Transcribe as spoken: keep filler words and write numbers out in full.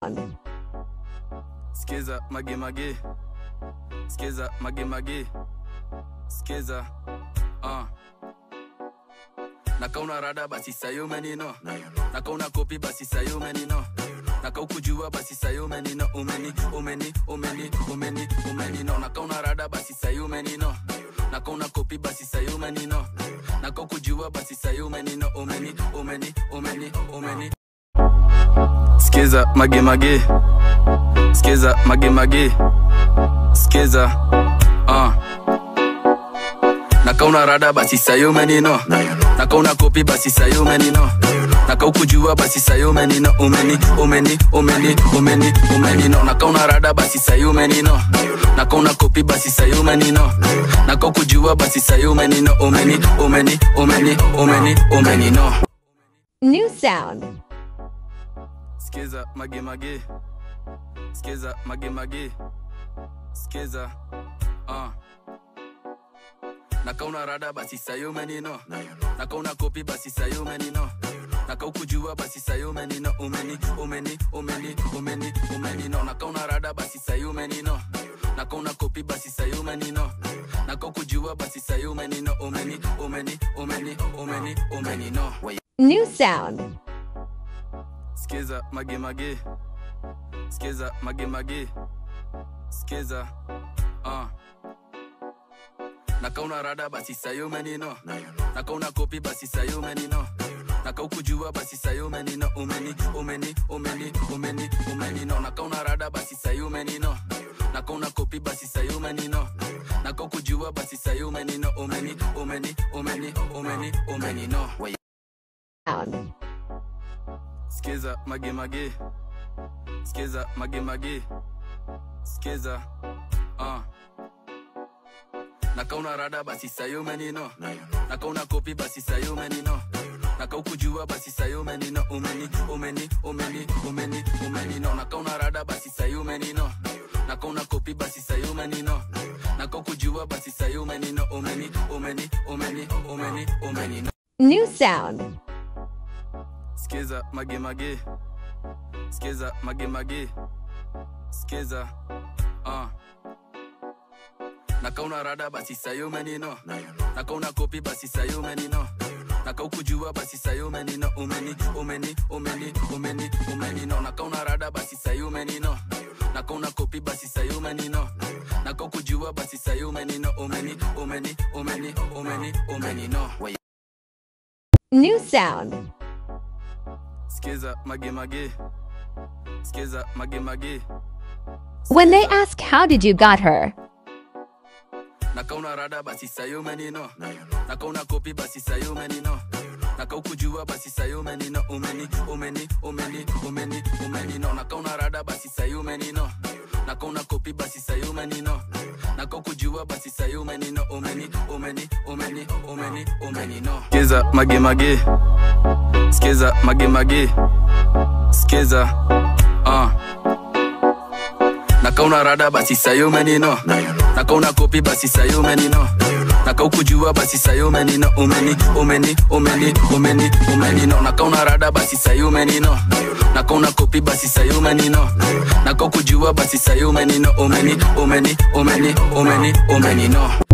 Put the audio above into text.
sound. Skiza magi magi. Skiza magi magi. Skiza uh. Naka una rada basi sayo menino. Naka una kopi basi sayo menino. Naka ukujua basi sayo menino. Umeni, umeni, umeni, umeni, umeni no. Naka una rada basi sayo menino. Naka una kopi basi sayo menino. Naka ukujua basi sayo menino. Umeni, umeni, umeni, umeni. Skiza magi magi. Skiza magi magi. Skiza uh. Naka una rada basi sayo menino. Naka una kopi basi sayo menino. Naka ukujua basi sayo menino. Umeni, umeni, umeni, umeni, umeni no. Naka una rada basi sayo menino. Naka una kopi basi sayo menino. Naka ukujua basi sayo menino. Umeni, umeni, umeni, umeni, umeni no. New sound. Skiza magi magi. Skiza magi magi. Skiza uh. Naka una rada basi sayo menino. Naka una kopi basi sayo menino. Naka ukujua basi sayo menino. Umeni, umeni, umeni, umeni, umeni no. Naka una rada basi sayo menino. Naka una kopi basi sayo menino. Naka ukujua basi sayo menino. Umeni, umeni, umeni, umeni, umeni no. New sound. Skiza magi magi. Skiza magi magi. Skiza uh. Naka una rada basi sayo menino. Naka una kopi basi sayo menino. Naka ukujua basi sayo menino. Umeni, umeni, umeni, umeni, umeni no. Naka una rada basi sayo menino. Naka una kopi basi sayo menino. Naka ukujua basi sayo menino. Umeni, umeni, umeni, umeni, umeni no. Sound. Skiza magi magi. Skiza magi magi. Skiza uh. Naka una rada basi sayo menino. Naka una kopi basi sayo menino. Naka ukujua basi sayo menino. Umeni, umeni, umeni, umeni, umeni no. Naka una rada basi sayo menino. Naka una kopi basi sayo menino. Naka ukujua basi sayo menino. Umeni, umeni, umeni, umeni, umeni no. New sound. Skiza magi magi. Skiza magi magi. Skiza uh. Naka una rada basi sayo menino. Naka una kopi basi sayo menino. Naka ukujua basi sayo menino. Umeni, umeni, umeni, umeni, umeni no. Naka una rada basi sayo menino. Naka una kopi basi sayo menino. Naka ukujua basi sayo menino. Umeni, umeni, umeni, umeni, umeni no. New sound. Skiza magi magi. Skiza magi magi. When they ask how did you got her, Naka una rada basi sayo menino. Naka una kopi basi sayo menino. Naka ukujua basi sayo menino. Umeni, umeni, umeni, umeni, umeni no. Naka una rada basi sayo menino. Naka una kopi basi sayo menino. Naka ukujua basi sayo menino. Umeni, umeni, umeni, umeni, umeni no. Skiza magi magi. Skiza magi magi. Skiza uh. Naka una rada basi sayo menino. Naka una kopi basi sayo menino. Naka ukujua basi sayo menino. Umeni, umeni, umeni, umeni, umeni no. Naka una rada basi sayo menino. Naka una kopi basi sayo menino. Naka ukujua basi sayo menino. Umeni, umeni, umeni, umeni, umeni no.